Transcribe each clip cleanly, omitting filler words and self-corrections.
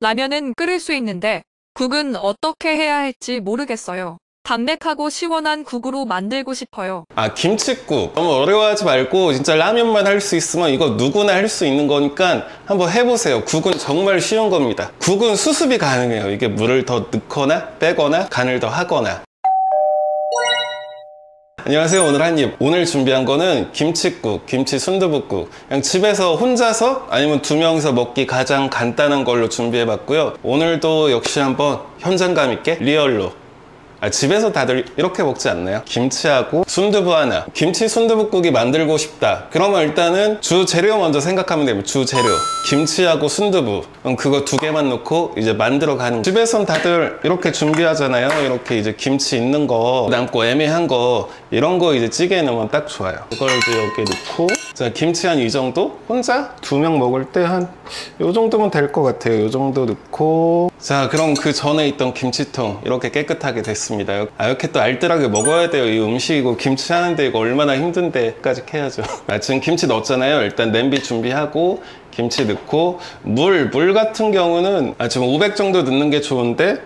라면은 끓일 수 있는데 국은 어떻게 해야 할지 모르겠어요. 담백하고 시원한 국으로 만들고 싶어요. 김칫국 너무 어려워하지 말고 진짜 라면만 할 수 있으면 이거 누구나 할 수 있는 거니까 한번 해보세요. 국은 정말 쉬운 겁니다. 국은 수습이 가능해요. 이게 물을 더 넣거나 빼거나 간을 더 하거나. 안녕하세요. 오늘 한입. 오늘 준비한 거는 김칫국, 김치 순두부국. 그냥 집에서 혼자서 아니면 두 명이서 먹기 가장 간단한 걸로 준비해 봤고요. 오늘도 역시 한번 현장감 있게 리얼로, 집에서 다들 이렇게 먹지 않나요? 김치하고 순두부 하나. 김치 순두부국이 만들고 싶다. 그러면 일단은 주 재료 먼저 생각하면 됩니다. 주 재료. 김치하고 순두부. 그럼 그거 두 개만 넣고 이제 만들어 가는. 집에선 다들 이렇게 준비하잖아요. 이렇게 이제 김치 있는 거, 남고 애매한 거, 이런 거 이제 찌개에 넣으면 딱 좋아요. 이걸 이제 여기에 넣고. 자, 김치 한 이 정도? 혼자 두 명 먹을 때 한 요 정도면 될 것 같아요. 요 정도 넣고. 자, 그럼 그 전에 있던 김치통 이렇게 깨끗하게 됐습니다. 이렇게 또 알뜰하게 먹어야 돼요. 이 음식이고 김치 하는데 이거 얼마나 힘든데까지 해야죠. 지금 김치 넣었잖아요. 일단 냄비 준비하고 김치 넣고 물 같은 경우는 지금 500 정도 넣는 게 좋은데,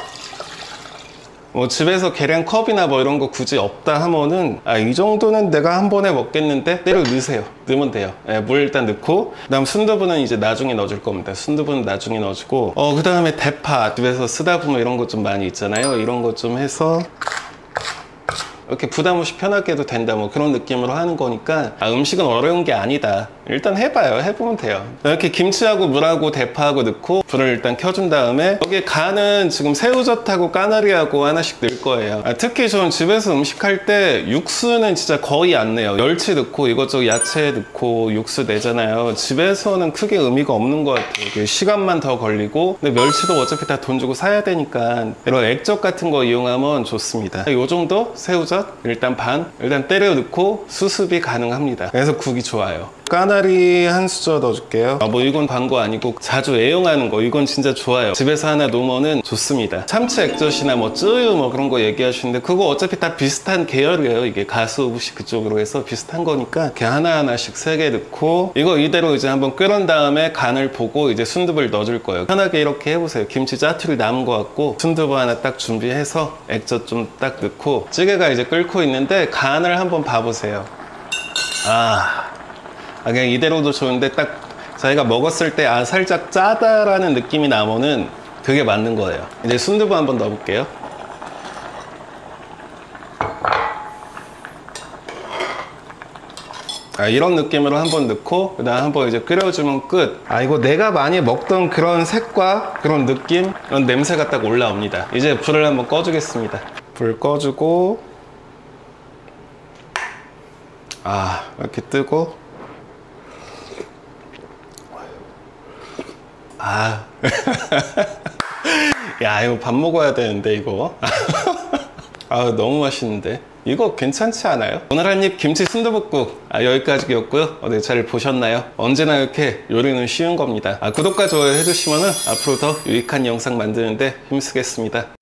뭐 집에서 계량 컵이나 뭐 이런 거 굳이 없다 하면은 이 정도는 내가 한 번에 먹겠는데 때려 넣으세요. 넣으면 돼요. 물 일단 넣고, 그 다음 순두부는 이제 나중에 넣어줄 겁니다. 순두부는 나중에 넣어주고, 그 다음에 대파 집에서 쓰다 보면 이런 거 좀 많이 있잖아요. 이런 거 좀 해서 이렇게 부담 없이 편하게 해도 된다, 뭐 그런 느낌으로 하는 거니까 음식은 어려운 게 아니다. 일단 해봐요. 해보면 돼요. 이렇게 김치하고 물하고 대파하고 넣고 불을 일단 켜준 다음에 여기에 간은 지금 새우젓하고 까나리하고 하나씩 넣을 거예요. 특히 저는 집에서 음식할 때 육수는 진짜 거의 안 내요. 멸치 넣고 이것저것 야채 넣고 육수 내잖아요. 집에서는 크게 의미가 없는 것 같아요. 시간만 더 걸리고, 근데 멸치도 어차피 다 돈 주고 사야 되니까 이런 액젓 같은 거 이용하면 좋습니다. 이 정도 새우젓 일단 반 일단 때려 넣고 수습이 가능합니다. 그래서 국이 좋아요. 까나리 한 수저 넣어줄게요. 뭐 이건 광고 아니고 자주 애용하는 거, 이건 진짜 좋아요. 집에서 하나 놓으면 좋습니다. 참치 액젓이나 뭐 쯔유 뭐 그런 거 얘기하시는데 그거 어차피 다 비슷한 계열이에요. 이게 가수부시 그쪽으로 해서 비슷한 거니까 이렇게 하나하나씩 3개 넣고, 이거 이대로 이제 한번 끓은 다음에 간을 보고 이제 순두부를 넣어줄 거예요. 편하게 이렇게 해보세요. 김치 짜투리 남은 거 같고 순두부 하나 딱 준비해서 액젓 좀 딱 넣고, 찌개가 이제 끓고 있는데 간을 한번 봐보세요. 그냥 이대로도 좋은데 딱 자기가 먹었을 때 살짝 짜다라는 느낌이 나면은 그게 맞는 거예요. 이제 순두부 한번 넣어볼게요. 이런 느낌으로 한번 넣고 그 다음 한번 이제 끓여주면 끝. 이거 내가 많이 먹던 그런 색과 그런 느낌, 그런 냄새가 딱 올라옵니다. 이제 불을 한번 꺼주겠습니다. 불 꺼주고, 이렇게 뜨고, 야, 이거 밥 먹어야 되는데 이거. 너무 맛있는데 이거 괜찮지 않아요? 오늘 한입 김치 순두부국 여기까지였고요. 잘 보셨나요? 언제나 이렇게 요리는 쉬운 겁니다. 구독과 좋아요 해주시면 앞으로 더 유익한 영상 만드는데 힘쓰겠습니다.